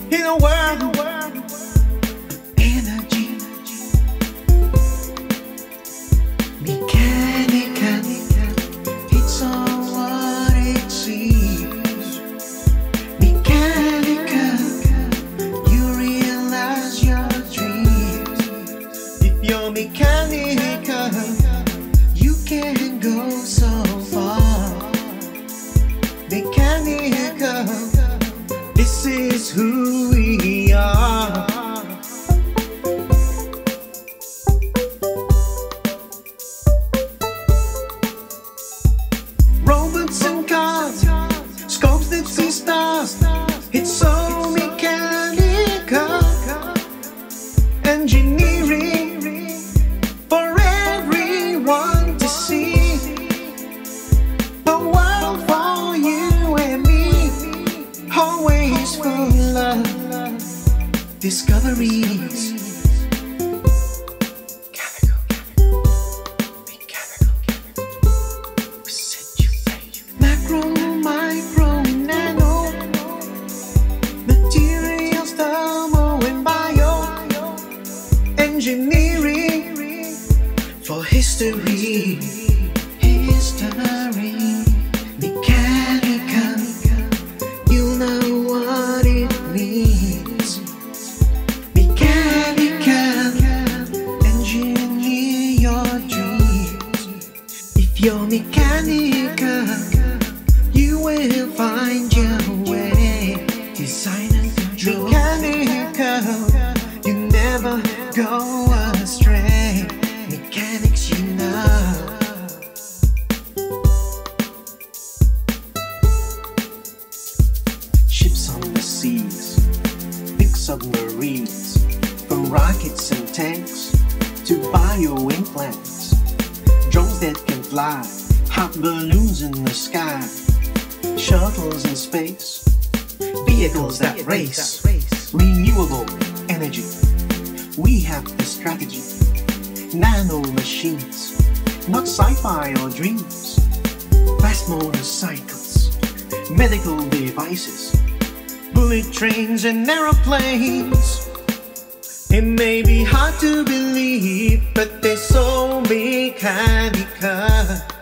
in a world energy, mechanical. It's all what it seems. Mechanical, you realize your dreams. If you're mechanical, you can go so far. Mechanical, this is who we are. Robots and cars, scopes that see stars. It's so mechanical. Engineering for everyone to see. A world for you and me, always full of discoveries. Macro, micro, nano, materials, thermo and bio, engineering for history. History, mechanical, you know what it means. Mechanical, engineer your dreams. If you're mechanical, you will find your way. Design and control. Mechanical, you never go astray. Mechanics, you know. Ships on the seas, big submarines, from rockets and tanks to bio implants, drones that can fly, hot balloons in the sky, shuttles in space, vehicles that race, renewable energy. We have the strategy. Nano machines, not sci-fi or dreams. Fast motorcycles, medical devices, bullet trains and aeroplanes. It may be hard to believe, but they're so mechanical.